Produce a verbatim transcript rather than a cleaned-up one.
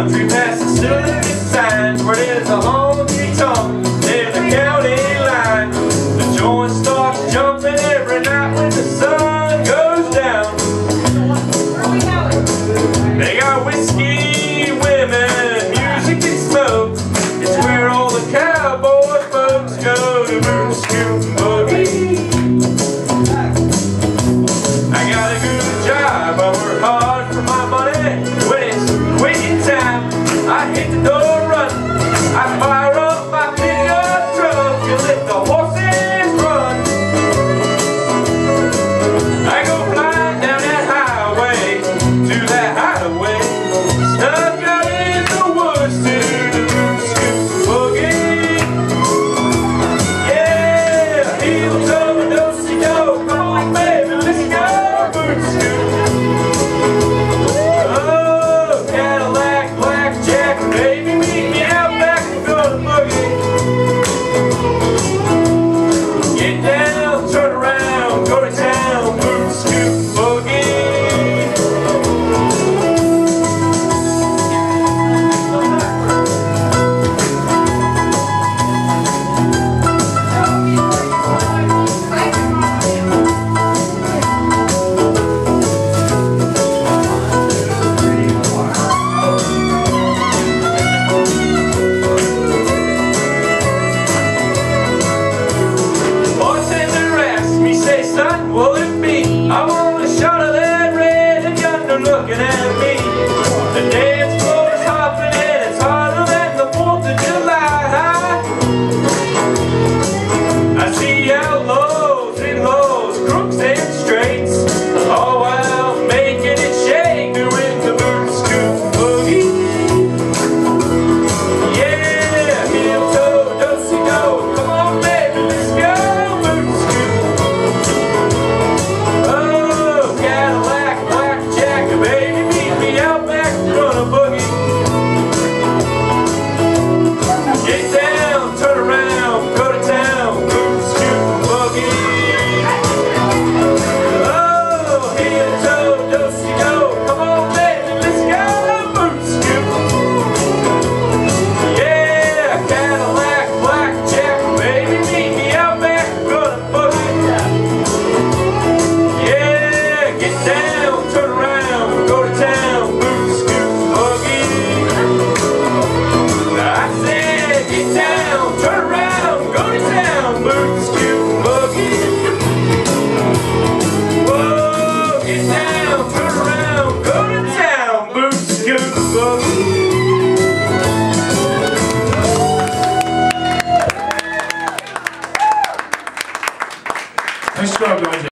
country past the silver signs where there's a honky tonk near the county line. The joint starts jumping every night when the sun goes down. They got whiskey, women, music and smoke. It's where all the cowboy folks go to boot, scoot, and boogie. I got a good job, I work hard for my money. When it's waiting time, I hit the door running. I fire up my pickup truck and let the horses run. I go flying down that highway to that hideaway, stuck out in the woods to the boot, scoot, boogie. Yeah, heel toe and do-si-do, come on baby, let's go boot, scoot. Oh, Cadillac, blackjack, baby, meet me out back and go to boogie. Get down, turn around, go to town, boot, scoot, boogie. Bartender asked me, say son, will it be? I want a shot of that red and yonder looking at me. The dance floor is hopping and it's hotter than the fourth of July. I see outlaws and lows, crooks and straights, all while making it shake, doing the boot, scoot, boogie. Yeah, heel toe, do-si-do, come on baby, let's go, boot, scoot. Oh, Cadillac, blackjack, baby, meet me out back, run a boogie. Get down, turn around, go to town, boot, scoot, boogie. Oh, heel toe, do-si-do, come on baby, let's go, boot, scoot. Yeah, Cadillac, blackjack, baby, meet me out back, run a boogie. Yeah, get down, turn around, go to town, boot, scoot, boogie. I said, get down, turn around, go to town, boot, scoot, boogie. Whoa, get down, turn around, go to town, boot, scoot, boogie. Nice job, guys.